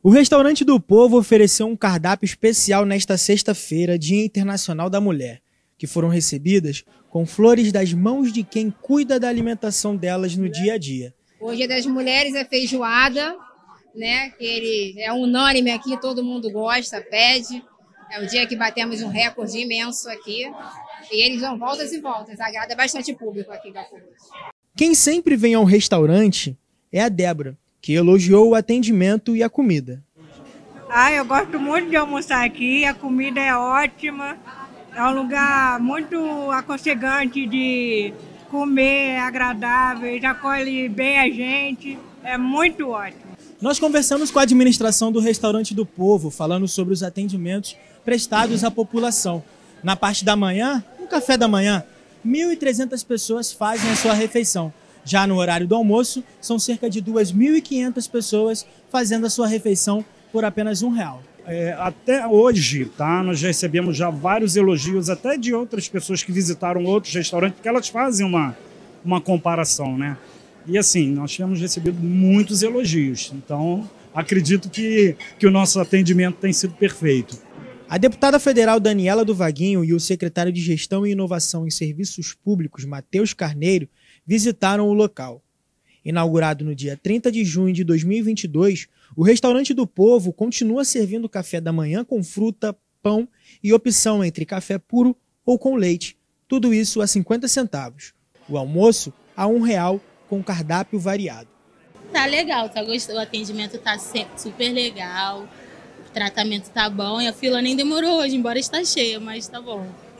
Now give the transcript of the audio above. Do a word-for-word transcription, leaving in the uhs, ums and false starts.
O Restaurante do Povo ofereceu um cardápio especial nesta sexta-feira, Dia Internacional da Mulher, que foram recebidas com flores das mãos de quem cuida da alimentação delas no dia a dia. O Dia das Mulheres é feijoada, né? Que ele é unânime aqui, todo mundo gosta, pede. É o dia que batemos um recorde imenso aqui. E eles dão voltas e voltas, agrada bastante público aqui da Público. Quem sempre vem ao restaurante é a Débora, que elogiou o atendimento e a comida. Ah, eu gosto muito de almoçar aqui, a comida é ótima, é um lugar muito aconchegante de comer, é agradável, já acolhe bem a gente, é muito ótimo. Nós conversamos com a administração do Restaurante do Povo, falando sobre os atendimentos prestados à população. Na parte da manhã, no café da manhã, mil e trezentas pessoas fazem a sua refeição. Já no horário do almoço, são cerca de duas mil e quinhentas pessoas fazendo a sua refeição por apenas um real. É, até hoje, tá, nós recebemos já vários elogios, até de outras pessoas que visitaram outros restaurantes, porque elas fazem uma, uma comparação, né? E assim, nós temos recebido muitos elogios, então acredito que, que o nosso atendimento tem sido perfeito. A deputada federal Daniela do Vaguinho e o secretário de Gestão e Inovação em Serviços Públicos, Matheus Carneiro, visitaram o local. Inaugurado no dia trinta de junho de dois mil e vinte e dois, o Restaurante do Povo continua servindo café da manhã com fruta, pão e opção entre café puro ou com leite, tudo isso a cinquenta centavos. O almoço a um real com cardápio variado. Tá legal, tá gostoso, o atendimento tá super legal, o tratamento tá bom e a fila nem demorou hoje, embora está cheia, mas tá bom.